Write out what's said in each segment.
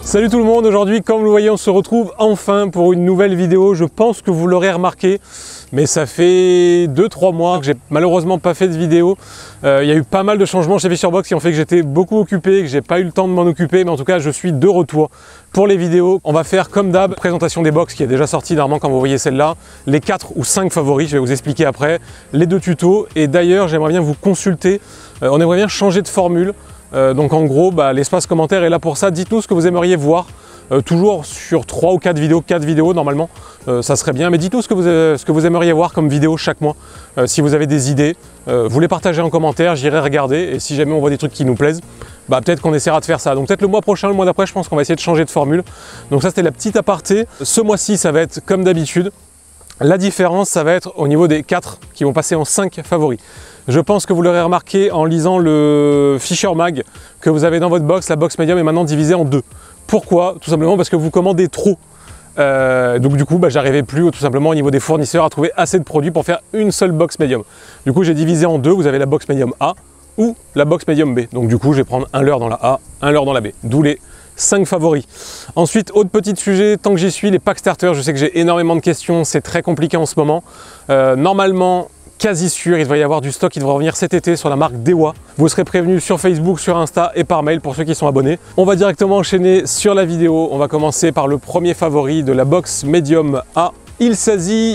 Salut tout le monde, aujourd'hui comme vous le voyez on se retrouve enfin pour une nouvelle vidéo. Je pense que vous l'aurez remarqué, mais ça fait 2-3 mois que j'ai malheureusement pas fait de vidéo. Il y a eu pas mal de changements chez Fisherbox qui ont fait que j'étais beaucoup occupé, que j'ai pas eu le temps de m'en occuper, mais en tout cas je suis de retour pour les vidéos. On va faire comme d'hab, présentation des box qui est déjà sortie normalement quand vous voyez celle-là, les 4 ou 5 favoris, je vais vous expliquer après, les 2 tutos, et d'ailleurs j'aimerais bien vous consulter, on aimerait bien changer de formule. Donc en gros, l'espace commentaire est là pour ça. Dites-nous ce que vous aimeriez voir, toujours sur 3 ou 4 vidéos normalement, ça serait bien. Mais dites-nous ce que vous aimeriez voir comme vidéo chaque mois. Si vous avez des idées, vous les partagez en commentaire, j'irai regarder. Et si jamais on voit des trucs qui nous plaisent, peut-être qu'on essaiera de faire ça. Donc peut-être le mois prochain, le mois d'après, je pense qu'on va essayer de changer de formule. Donc ça c'était la petite aparté. Ce mois-ci, ça va être comme d'habitude. La différence, ça va être au niveau des 4 qui vont passer en 5 favoris. Je pense que vous l'aurez remarqué en lisant le Fisher Mag que vous avez dans votre box. La box médium est maintenant divisée en 2. Pourquoi? Tout simplement parce que vous commandez trop. Donc du coup, j'arrivais plus tout simplement au niveau des fournisseurs à trouver assez de produits pour faire une seule box médium. Du coup, j'ai divisé en 2. Vous avez la box médium A ou la box médium B. Donc du coup, je vais prendre un leurre dans la A, un leurre dans la B. D'où les 5 favoris. Ensuite, autre petit sujet, tant que j'y suis, les packs starters, je sais que j'ai énormément de questions, c'est très compliqué en ce moment. Normalement, quasi sûr, il devrait y avoir du stock qui devrait revenir cet été sur la marque Dewa. Vous serez prévenus sur Facebook, sur Insta et par mail pour ceux qui sont abonnés. On va directement enchaîner sur la vidéo. On va commencer par le premier favori de la box Medium A. Il s'agit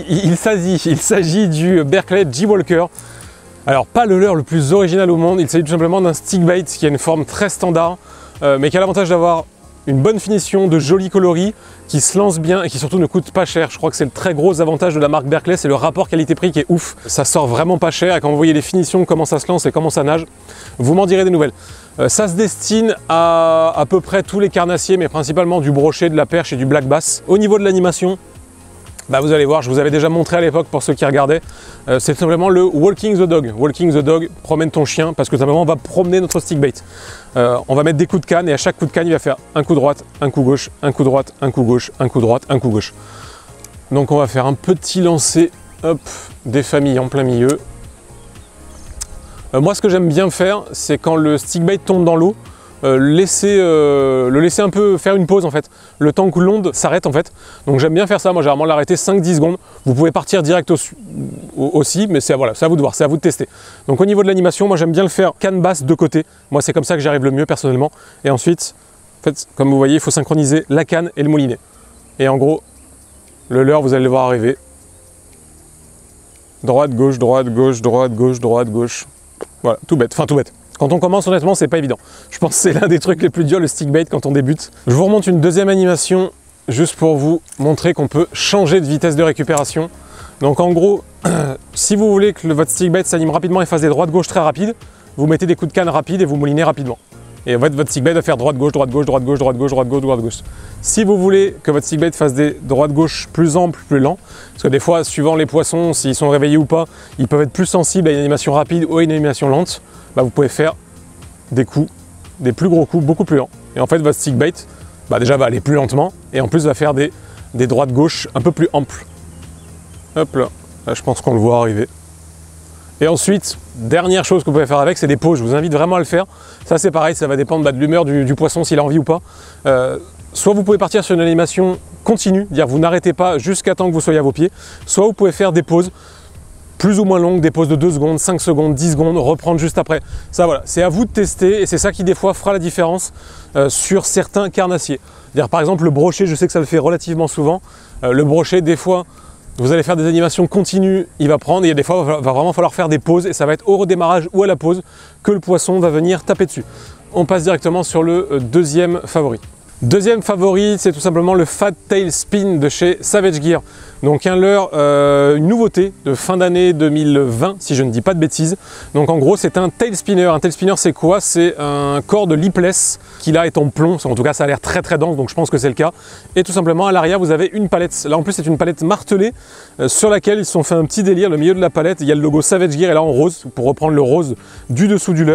du Berkley G-Walker. Alors, pas le leurre le plus original au monde, il s'agit tout simplement d'un stickbait qui a une forme très standard, mais qui a l'avantage d'avoir une bonne finition, de jolis coloris, qui se lance bien et qui surtout ne coûte pas cher. Je crois que c'est le très gros avantage de la marque Berkley, c'est le rapport qualité-prix qui est ouf. Ça sort vraiment pas cher et quand vous voyez les finitions, comment ça se lance et comment ça nage, vous m'en direz des nouvelles. Ça se destine à peu près tous les carnassiers, mais principalement du brochet, de la perche et du black bass. Au niveau de l'animation, vous allez voir, je vous avais déjà montré à l'époque pour ceux qui regardaient, c'est tout simplement le Walking the Dog. Walking the Dog, promène ton chien, parce que tout simplement on va promener notre stickbait. On va mettre des coups de canne et à chaque coup de canne il va faire un coup droite, un coup gauche, un coup droite, un coup gauche, un coup droite, un coup gauche. Donc on va faire un petit lancer, hop, des familles en plein milieu. Moi ce que j'aime bien faire, c'est quand le stickbait tombe dans l'eau, le laisser un peu faire une pause en fait, le temps que l'onde s'arrête en fait. Donc j'aime bien faire ça, moi généralement l'arrêter 5-10 secondes. Vous pouvez partir direct aussi, mais c'est à vous de voir, c'est à vous de tester. Donc au niveau de l'animation, moi j'aime bien le faire canne basse de côté. Moi c'est comme ça que j'arrive le mieux personnellement. Et ensuite, en fait, comme vous voyez, il faut synchroniser la canne et le moulinet. Et en gros, le leurre, vous allez le voir arriver. Droite, gauche, droite, gauche, droite, gauche, droite, gauche. Voilà, tout bête, enfin tout bête. Quand on commence, honnêtement, c'est pas évident. Je pense que c'est l'un des trucs les plus durs, le stickbait, quand on débute. Je vous remonte une deuxième animation, juste pour vous montrer qu'on peut changer de vitesse de récupération. Donc en gros, si vous voulez que votre stickbait s'anime rapidement et fasse des droites-gauche très rapides, vous mettez des coups de canne rapides et vous moulinez rapidement. Et en fait, votre stickbait va faire droite-gauche, droite-gauche, droite-gauche, droite-gauche, droite-gauche, droite-gauche. Si vous voulez que votre stickbait fasse des droite-gauche plus amples, plus lents, parce que des fois, suivant les poissons, s'ils sont réveillés ou pas, ils peuvent être plus sensibles à une animation rapide ou à une animation lente, vous pouvez faire des coups, des plus gros coups, beaucoup plus lents. Et en fait, votre stickbait, déjà va aller plus lentement et en plus va faire des droites-gauche un peu plus amples. Hop là, je pense qu'on le voit arriver. Et ensuite, dernière chose que vous pouvez faire avec, c'est des pauses. Je vous invite vraiment à le faire. Ça, c'est pareil, ça va dépendre de l'humeur du poisson, s'il a envie ou pas. Soit vous pouvez partir sur une animation continue, dire vous n'arrêtez pas jusqu'à temps que vous soyez à vos pieds. Soit vous pouvez faire des pauses plus ou moins longues, des pauses de 2 secondes, 5 secondes, 10 secondes, reprendre juste après. Ça, voilà, c'est à vous de tester et c'est ça qui, des fois, fera la différence sur certains carnassiers. Par exemple, le brochet, je sais que ça le fait relativement souvent. Le brochet, des fois, vous allez faire des animations continues, il va prendre, et il y a des fois, il va vraiment falloir faire des pauses, et ça va être au redémarrage ou à la pause que le poisson va venir taper dessus. On passe directement sur le deuxième favori. Deuxième favori, c'est tout simplement le Fat Tail Spin de chez Savage Gear. Donc un leurre, une nouveauté de fin d'année 2020, si je ne dis pas de bêtises. Donc en gros, c'est un tail spinner. Un tail spinner, c'est quoi? C'est un corps de lipless qui là est en plomb. En tout cas, ça a l'air très très dense, donc je pense que c'est le cas. Et tout simplement, à l'arrière, vous avez une palette. Là, en plus, c'est une palette martelée sur laquelle ils se sont fait un petit délire. Le milieu de la palette, il y a le logo Savage Gear et là en rose, pour reprendre le rose du dessous du leurre.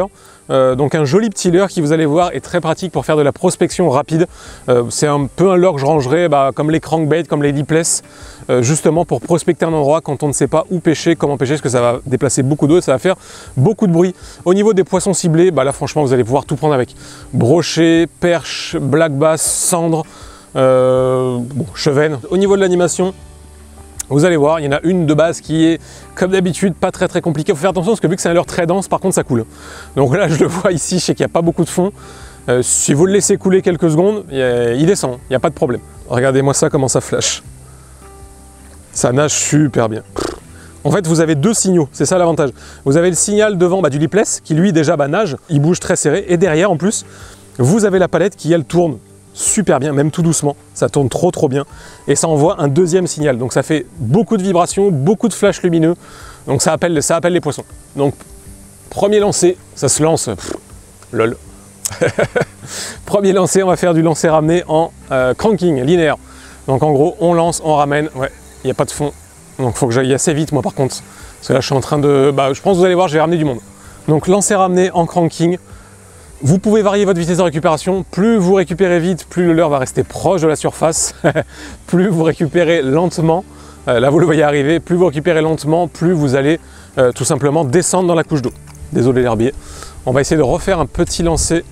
Donc un joli petit leurre qui, vous allez voir, est très pratique pour faire de la prospection rapide. C'est un peu un leurre que je rangerais comme les crankbaits, comme les lipless, justement pour prospecter un endroit quand on ne sait pas où pêcher, comment pêcher, parce que ça va déplacer beaucoup d'eau et ça va faire beaucoup de bruit. Au niveau des poissons ciblés, là franchement vous allez pouvoir tout prendre avec. Brochet, perche, black bass, cendre, chevenne. Au niveau de l'animation, vous allez voir, il y en a une de base qui est, comme d'habitude, pas très compliquée. Il faut faire attention parce que vu que c'est un leurre très dense, par contre ça coule. Donc là, je le vois ici, je sais qu'il n'y a pas beaucoup de fond. Si vous le laissez couler quelques secondes, il descend, il n'y a pas de problème. Regardez-moi ça, comment ça flash. Ça nage super bien. En fait, vous avez deux signaux, c'est ça l'avantage. Vous avez le signal devant du lipless, qui lui déjà nage, il bouge très serré. Et derrière, en plus, vous avez la palette qui, elle, tourne super bien, même tout doucement, ça tourne trop bien et ça envoie un deuxième signal, donc ça fait beaucoup de vibrations, beaucoup de flashs lumineux, donc ça appelle les poissons. Donc premier lancer, ça se lance, lol. Premier lancer, on va faire du lancer ramené en cranking linéaire, donc en gros on lance, on ramène, ouais, il n'y a pas de fond, donc il faut que j'aille assez vite moi par contre, parce que là je suis en train de, je pense que vous allez voir, je vais ramener du monde. Donc lancer ramené en cranking. Vous pouvez varier votre vitesse de récupération, plus vous récupérez vite, plus le leurre va rester proche de la surface, plus vous récupérez lentement, là vous le voyez arriver, plus vous récupérez lentement, plus vous allez tout simplement descendre dans la couche d'eau. Désolé l'herbier. On va essayer de refaire un petit lancer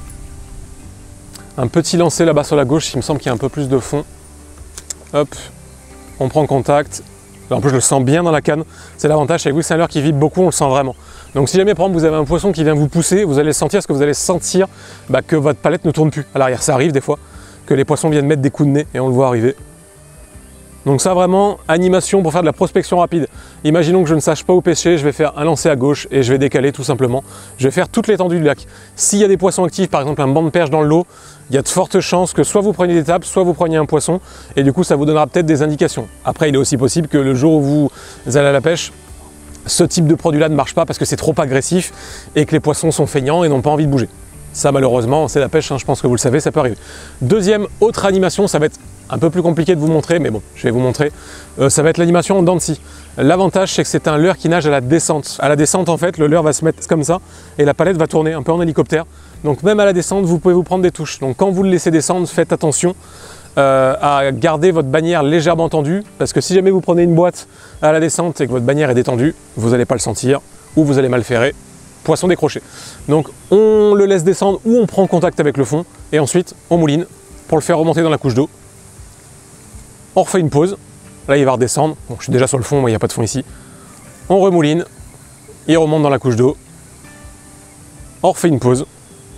là-bas sur la gauche, il me semble qu'il y a un peu plus de fond. Hop, on prend contact. En plus je le sens bien dans la canne, c'est l'avantage, c'est que c'est un leurre qui vibre beaucoup, on le sent vraiment. Donc si jamais par exemple vous avez un poisson qui vient vous pousser, vous allez le sentir, parce que vous allez sentir que votre palette ne tourne plus à l'arrière. Ça arrive des fois que les poissons viennent mettre des coups de nez et on le voit arriver. Donc ça vraiment, animation pour faire de la prospection rapide. Imaginons que je ne sache pas où pêcher, je vais faire un lancer à gauche et je vais décaler tout simplement. Je vais faire toute l'étendue du lac. S'il y a des poissons actifs, par exemple un banc de perche dans le lot, il y a de fortes chances que soit vous preniez des tables, soit vous preniez un poisson, et du coup ça vous donnera peut-être des indications. Après il est aussi possible que le jour où vous allez à la pêche, ce type de produit-là ne marche pas parce que c'est trop agressif et que les poissons sont feignants et n'ont pas envie de bouger. Ça malheureusement c'est la pêche, je pense que vous le savez, ça peut arriver. Deuxième, autre animation, ça va être un peu plus compliqué de vous montrer, mais bon, je vais vous montrer. Ça va être l'animation en dents de scie. L'avantage, c'est que c'est un leurre qui nage à la descente. À la descente, en fait, le leurre va se mettre comme ça et la palette va tourner un peu en hélicoptère. Donc même à la descente, vous pouvez vous prendre des touches. Donc quand vous le laissez descendre, faites attention à garder votre bannière légèrement tendue, parce que si jamais vous prenez une boîte à la descente et que votre bannière est détendue, vous n'allez pas le sentir ou vous allez mal ferrer. Poisson décroché. Donc on le laisse descendre ou on prend contact avec le fond et ensuite on mouline pour le faire remonter dans la couche d'eau. On refait une pause, là il va redescendre, bon, je suis déjà sur le fond, moi il n'y a pas de fond ici. On remouline, il remonte dans la couche d'eau, on refait une pause,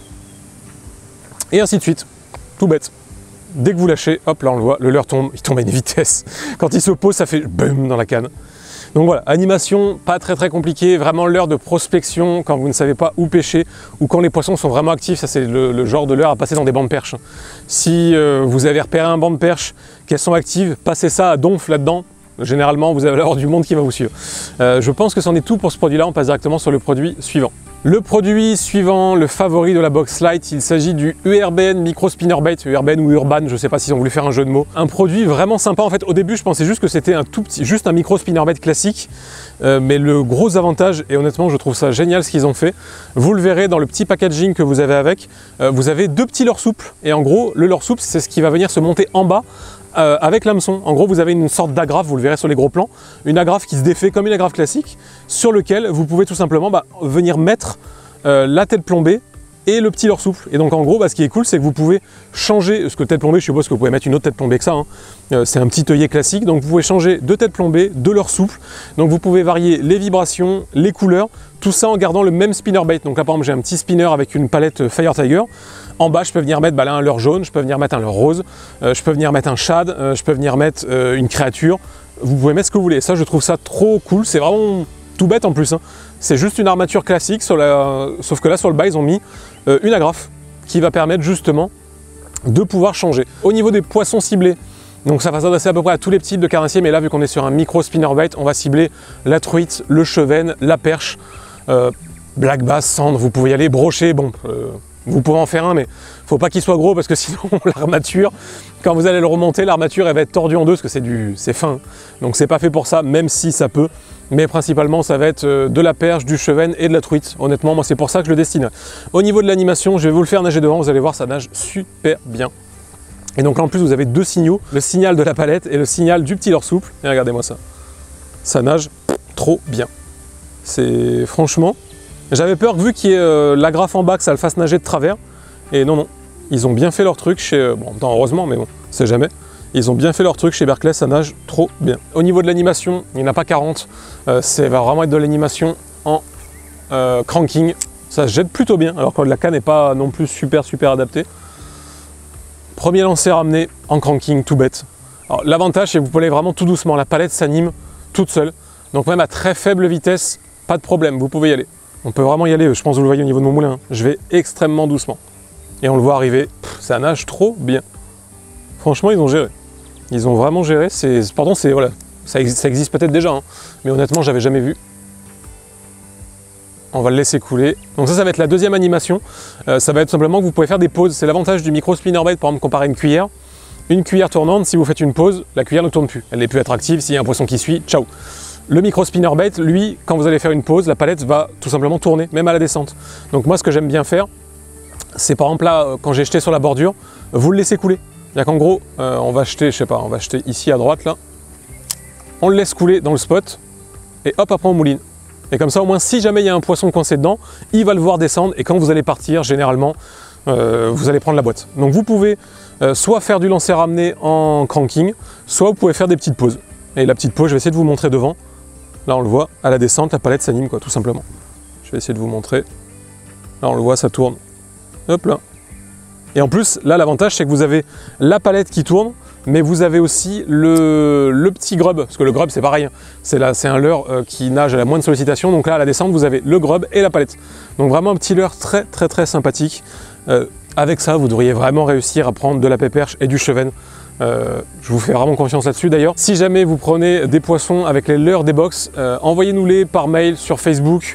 et ainsi de suite, tout bête. Dès que vous lâchez, hop là on le voit, le leurre tombe, il tombe à une vitesse. Quand il se pose, ça fait boum dans la canne. Donc voilà, animation pas très compliquée, vraiment leurre de prospection quand vous ne savez pas où pêcher ou quand les poissons sont vraiment actifs. Ça c'est le genre de leurre à passer dans des bancs de perche. Si vous avez repéré un banc de perche, qu'elles sont actives, passez ça à donf là-dedans. Généralement vous allez avoir du monde qui va vous suivre. Je pense que c'en est tout pour ce produit-là, on passe directement sur le produit suivant. Le produit suivant, le favori de la Boxlite, il s'agit du URBN Micro Spinnerbait, URBN ou Urban, je ne sais pas s'ils ont voulu faire un jeu de mots. Un produit vraiment sympa, en fait au début je pensais juste que c'était un tout petit, juste un micro spinnerbait classique, mais le gros avantage, et honnêtement je trouve ça génial ce qu'ils ont fait, vous le verrez dans le petit packaging que vous avez avec, vous avez deux petits leurres souples, et en gros le leurre souple c'est ce qui va venir se monter en bas, avec l'hameçon. En gros vous avez une sorte d'agrafe, vous le verrez sur les gros plans, une agrafe qui se défait comme une agrafe classique, sur lequel vous pouvez tout simplement venir mettre la tête plombée et le petit leurre souple. Et donc en gros ce qui est cool c'est que vous pouvez changer, parce que tête plombée je suppose que vous pouvez mettre une autre tête plombée que ça, hein. C'est un petit œillet classique, donc vous pouvez changer de tête plombée, de leurre souple, donc vous pouvez varier les vibrations, les couleurs, tout ça en gardant le même spinnerbait. Donc là par exemple j'ai un petit spinner avec une palette Fire Tiger. En bas, je peux venir mettre là un leurre jaune, je peux venir mettre un leurre rose, je peux venir mettre un shad, je peux venir mettre une créature. Vous pouvez mettre ce que vous voulez. Ça, je trouve ça trop cool. C'est vraiment tout bête en plus, hein. C'est juste une armature classique, sauf que là, sur le bas, ils ont mis une agrafe qui va permettre justement de pouvoir changer. Au niveau des poissons ciblés, donc ça va s'adresser à peu près à tous les types de carnassiers, mais là, vu qu'on est sur un micro spinnerbait, on va cibler la truite, le chevenne, la perche, black bass, cendre, vous pouvez y aller, brochet, bon... Vous pouvez en faire un, mais faut pas qu'il soit gros parce que sinon l'armature, quand vous allez le remonter, l'armature elle va être tordue en deux parce que c'est fin. Donc c'est pas fait pour ça, même si ça peut. Mais principalement ça va être de la perche, du chevenne et de la truite. Honnêtement, moi c'est pour ça que je le destine. Au niveau de l'animation, je vais vous le faire nager devant, vous allez voir, ça nage super bien. Et donc là en plus vous avez deux signaux, le signal de la palette et le signal du petit leurre souple. Et regardez-moi ça. Ça nage trop bien. C'est franchement... J'avais peur que vu qu'il y ait l'agrafe en bas, que ça le fasse nager de travers. Et non, non. Ils ont bien fait leur truc chez... Bon, heureusement, mais bon, c'est jamais. Ils ont bien fait leur truc chez Berkley, ça nage trop bien. Au niveau de l'animation, il n'y en a pas 40. Ça va vraiment être de l'animation en cranking. Ça se jette plutôt bien, alors que la canne n'est pas non plus super adaptée. Premier lancer ramené en cranking, tout bête. L'avantage, c'est que vous pouvez aller vraiment tout doucement. La palette s'anime toute seule. Donc même à très faible vitesse, pas de problème, vous pouvez y aller. On peut vraiment y aller, je pense que vous le voyez au niveau de mon moulin. Je vais extrêmement doucement. Et on le voit arriver, ça nage trop bien. Franchement, ils ont géré. Ils ont vraiment géré. Pardon, voilà, ça existe peut-être déjà, hein, mais honnêtement, j'avais jamais vu. On va le laisser couler. Donc ça va être la deuxième animation. Ça va être simplement que vous pouvez faire des pauses. C'est l'avantage du micro spinnerbait, par exemple, comparé à une cuillère. Une cuillère tournante, si vous faites une pause, la cuillère ne tourne plus. Elle n'est plus attractive. S'il y a un poisson qui suit, ciao. Le micro spinnerbait, lui, quand vous allez faire une pause, la palette va tout simplement tourner, même à la descente. Donc moi, ce que j'aime bien faire, c'est par exemple là, quand j'ai jeté sur la bordure, vous le laissez couler. C'est-à-dire qu'en gros, on va jeter, je sais pas, on va jeter ici à droite, là. On le laisse couler dans le spot, et hop, après on mouline. Et comme ça, au moins, si jamais il y a un poisson coincé dedans, il va le voir descendre, et quand vous allez partir, généralement, vous allez prendre la boîte. Donc vous pouvez soit faire du lancer ramené en cranking, soit vous pouvez faire des petites pauses. Et la petite pause, je vais essayer de vous montrer devant. Là, on le voit, à la descente, la palette s'anime, quoi, tout simplement. Je vais essayer de vous montrer. Là, on le voit, ça tourne. Hop là. Et en plus, là, l'avantage, c'est que vous avez la palette qui tourne, mais vous avez aussi le petit grub. Parce que le grub, c'est pareil. C'est un leurre qui nage à la moindre sollicitation. Donc là, à la descente, vous avez le grub et la palette. Donc vraiment un petit leurre très sympathique. Avec ça, vous devriez vraiment réussir à prendre de la péperche et du chevenne. Je vous fais vraiment confiance là-dessus. D'ailleurs, si jamais vous prenez des poissons avec les leurres des box, envoyez-nous-les par mail sur Facebook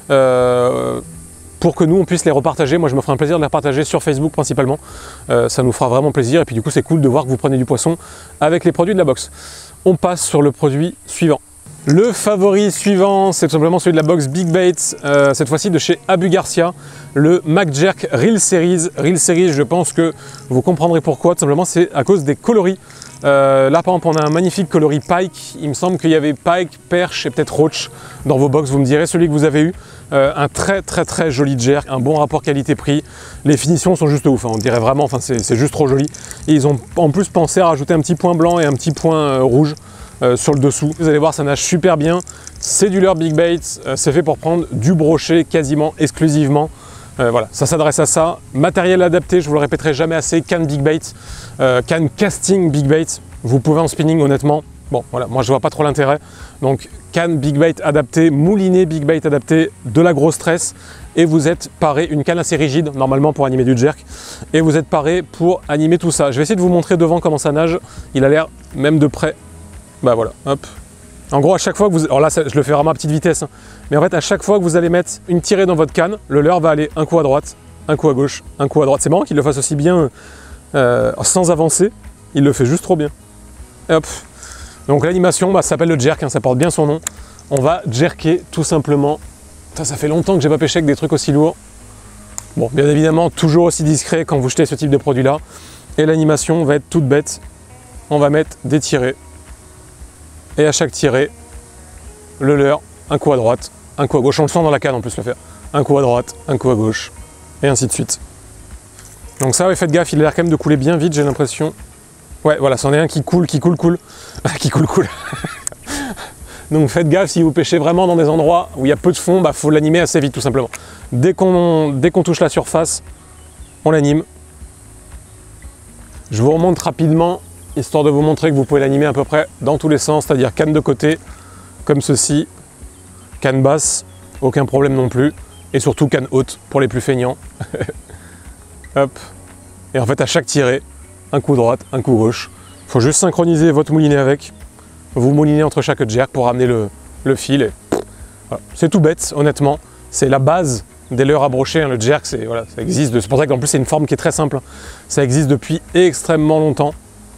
pour que nous on puisse les repartager. Moi je me ferai un plaisir de les repartager sur Facebook principalement. Ça nous fera vraiment plaisir et puis du coup c'est cool de voir que vous prenez du poisson avec les produits de la box. On passe sur le produit suivant. Le favori suivant, c'est tout simplement celui de la box Big Baits, cette fois-ci de chez Abu Garcia, le Mac Jerk Reel Series. Reel Series, je pense que vous comprendrez pourquoi, tout simplement c'est à cause des coloris. Là par exemple on a un magnifique coloris Pike, il me semble qu'il y avait Pike, Perche et peut-être Roach dans vos box, vous me direz celui que vous avez eu. Un très joli jerk, un bon rapport qualité-prix, les finitions sont juste ouf, hein, on dirait vraiment, enfin c'est juste trop joli. Et ils ont en plus pensé à rajouter un petit point blanc et un petit point rouge sur le dessous. Vous allez voir, ça nage super bien, c'est du leurre Big Baits, c'est fait pour prendre du brochet quasiment exclusivement. Voilà, ça s'adresse à ça. Matériel adapté, je vous le répéterai jamais assez, canne Big Bait, canne casting Big Bait. Vous pouvez en spinning honnêtement. Bon, voilà, moi je vois pas trop l'intérêt. Donc canne Big Bait adaptée, moulinet Big Bait adapté, de la grosse tresse, et vous êtes paré, une canne assez rigide normalement pour animer du jerk, et vous êtes paré pour animer tout ça. Je vais essayer de vous montrer devant comment ça nage. Il a l'air même de près. Bah voilà, hop. En gros, à chaque fois que vous... Alors là, je le fais vraiment à petite vitesse. Hein. Mais en fait, à chaque fois que vous allez mettre une tirée dans votre canne, le leurre va aller un coup à droite, un coup à gauche, un coup à droite. C'est marrant qu'il le fasse aussi bien sans avancer. Il le fait juste trop bien. Et hop. Donc l'animation, bah, ça s'appelle le jerk, hein, ça porte bien son nom. On va jerker tout simplement. Ça fait longtemps que j'ai pas pêché avec des trucs aussi lourds. Bon, bien évidemment, toujours aussi discret quand vous jetez ce type de produit-là. Et l'animation va être toute bête. On va mettre des tirées. Et à chaque tirée, le leurre, un coup à droite, un coup à gauche. On le sent dans la canne en plus le faire. Un coup à droite, un coup à gauche, et ainsi de suite. Donc ça, ouais, faites gaffe, il a l'air quand même de couler bien vite, j'ai l'impression. Ouais, voilà, c'en est un qui coule. qui coule. Donc faites gaffe, si vous pêchez vraiment dans des endroits où il y a peu de fond, bah faut l'animer assez vite tout simplement. Dès qu'on touche la surface, on l'anime. Je vous remonte rapidement, histoire de vous montrer que vous pouvez l'animer à peu près dans tous les sens, c'est-à-dire canne de côté, comme ceci, canne basse, aucun problème non plus, et surtout canne haute pour les plus feignants. Hop. Et en fait, à chaque tirée, un coup droite, un coup gauche. Il faut juste synchroniser votre moulinet avec. Vous moulinez entre chaque jerk pour ramener le fil. Voilà. C'est tout bête, honnêtement. C'est la base des leurres à brocher, hein. Le jerk, voilà, ça existe, c'est pour ça qu'en plus c'est une forme qui est très simple. Ça existe depuis extrêmement longtemps.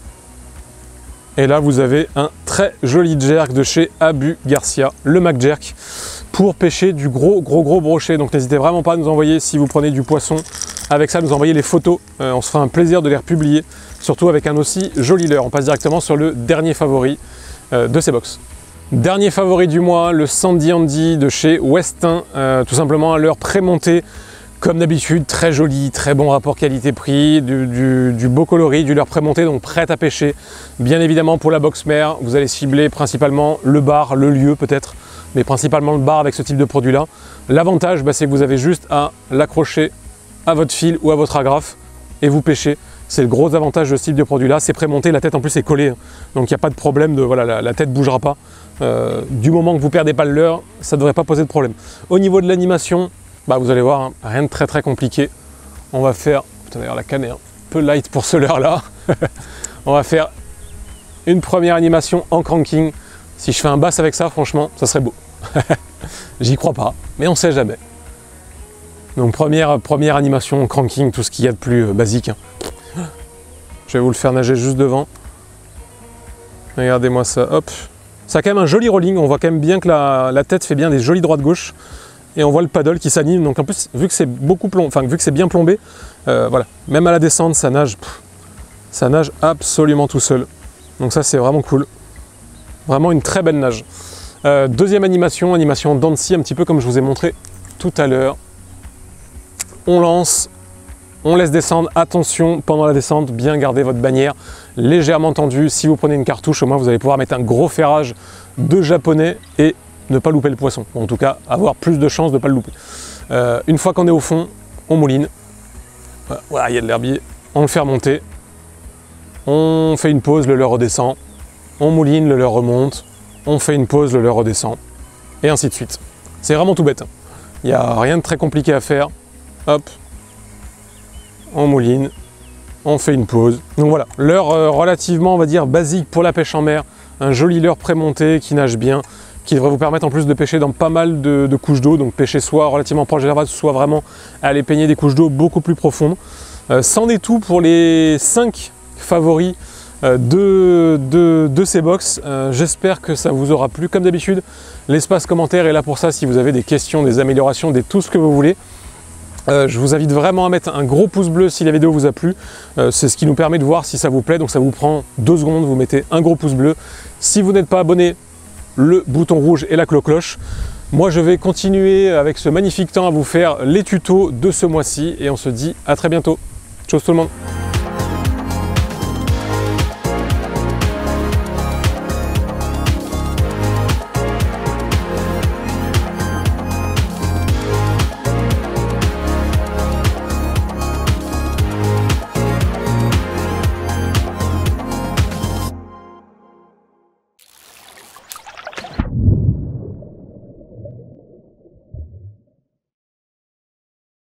Et là vous avez un très joli jerk de chez Abu Garcia, le Mac Jerk, pour pêcher du gros brochet. Donc n'hésitez vraiment pas à nous envoyer, si vous prenez du poisson avec ça, nous envoyer les photos. On se fera un plaisir de les republier, surtout avec un aussi joli leurre. On passe directement sur le dernier favori de ces box. Dernier favori du mois, le Sandy Andy de chez Westin, tout simplement un leurre pré-monté, comme d'habitude, très joli, très bon rapport qualité-prix, du beau coloris, du leurre pré-monté, donc prêt à pêcher. Bien évidemment pour la box mère, vous allez cibler principalement le bar, le lieu peut-être, mais principalement le bar avec ce type de produit-là. L'avantage, c'est que vous avez juste à l'accrocher à votre fil ou à votre agrafe et vous pêchez. C'est le gros avantage de ce type de produit-là, c'est pré-monté, la tête en plus est collée, donc il n'y a pas de problème, voilà, la tête ne bougera pas. Du moment que vous ne perdez pas le leurre, ça ne devrait pas poser de problème. Au niveau de l'animation, vous allez voir, hein, rien de très compliqué. On va faire, putain d'ailleurs la canne est un peu light pour ce leurre-là. On va faire une première animation en cranking. Si je fais un bass avec ça, franchement, ça serait beau. J'y crois pas, mais on sait jamais. Donc première animation en cranking, tout ce qu'il y a de plus basique. Hein. Je vais vous le faire nager juste devant. Regardez-moi ça, hop. Ça a quand même un joli rolling, on voit quand même bien que la tête fait bien des jolis droite-gauche. Et on voit le paddle qui s'anime, donc en plus, vu que c'est vu que c'est bien plombé, voilà, même à la descente, ça nage absolument tout seul. Donc ça, c'est vraiment cool. Vraiment une très belle nage. Deuxième animation en dents de scie, un petit peu comme je vous ai montré tout à l'heure. On lance, on laisse descendre. Attention, pendant la descente, bien garder votre bannière légèrement tendue. Si vous prenez une cartouche, au moins vous allez pouvoir mettre un gros ferrage de japonais et ne pas louper le poisson. En tout cas, avoir plus de chances de ne pas le louper. Une fois qu'on est au fond, on mouline. Voilà, il y a de l'herbier. On le fait remonter. On fait une pause, le leurre redescend. On mouline, le leurre remonte. On fait une pause, le leurre redescend. Et ainsi de suite. C'est vraiment tout bête. Il n'y a rien de très compliqué à faire. Hop. On mouline. On fait une pause. Donc voilà, leurre relativement, on va dire, basique pour la pêche en mer. Un joli leurre pré-monté qui nage bien, qui devrait vous permettre en plus de pêcher dans pas mal de couches d'eau, donc pêcher soit relativement proche de la base, soit vraiment aller peigner des couches d'eau beaucoup plus profondes. C'en est tout pour les 5 favoris de ces box. J'espère que ça vous aura plu. Comme d'habitude, l'espace commentaire est là pour ça, si vous avez des questions, des améliorations, tout ce que vous voulez. Je vous invite vraiment à mettre un gros pouce bleu si la vidéo vous a plu. C'est ce qui nous permet de voir si ça vous plaît, donc ça vous prend 2 secondes, vous mettez un gros pouce bleu. Si vous n'êtes pas abonné, le bouton rouge et la cloche. Moi je vais continuer avec ce magnifique temps à vous faire les tutos de ce mois-ci et on se dit à très bientôt. Ciao tout le monde.